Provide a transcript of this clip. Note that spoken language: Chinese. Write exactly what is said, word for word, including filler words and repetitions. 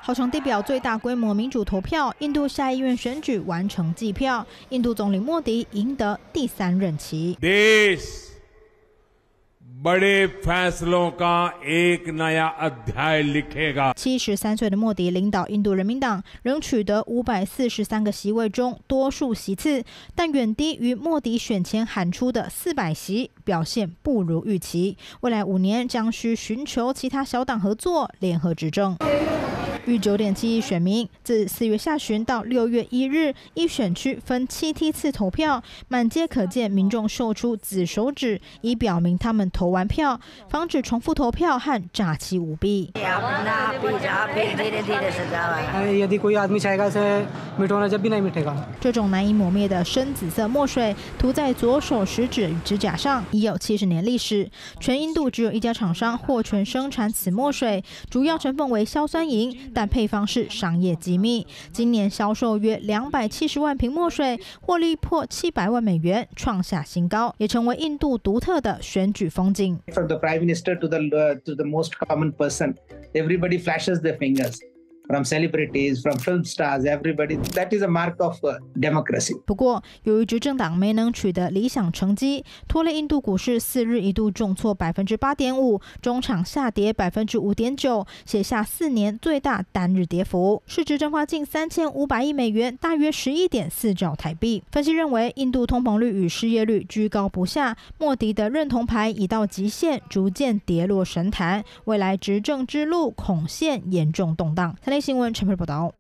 号称地表最大规模民主投票，印度下议院选举完成计票，印度总理莫迪赢得第三任期。 बड़े फैसलों का एक नया अध्याय लिखेगा。 七十三岁的莫迪领导印度人民党，仍取得五百四十三个席位中多数席次，但远低于莫迪选前喊出的四百席，表现不如预期。未来五年将需寻求其他小党合作，联合执政。逾九点七亿选民自四月下旬到六月一日，依选区分七梯次投票，满街可见民众秀出紫手指，以表明他们投完票，防止重复投票和诈欺舞弊。这种难以抹灭的深紫色墨水涂在左手食指与指甲上，已有七十年历史。全印度只有一家厂商获权生产此墨水，主要成分为硝酸银。但配方是商业机密。今年销售约两百七十万瓶墨水，获利破七百万美元，创下新高，也成为印度独特的选举风景。 From the Prime Minister to the uh, to the most common person, everybody flashes their fingers. From celebrities, from film stars, everybody. That is a mark of democracy. 不过，由于执政党没能取得理想成绩，拖累印度股市四日一度重挫百分之八点五，中场下跌百分之五点九，写下四年最大单日跌幅，市值蒸发近三千五百亿美元，大约十一点四兆台币。分析认为，印度通膨率与失业率居高不下，莫迪的认同牌已到极限，逐渐跌落神坛，未来执政之路恐现严重动荡。新闻陈佩报道。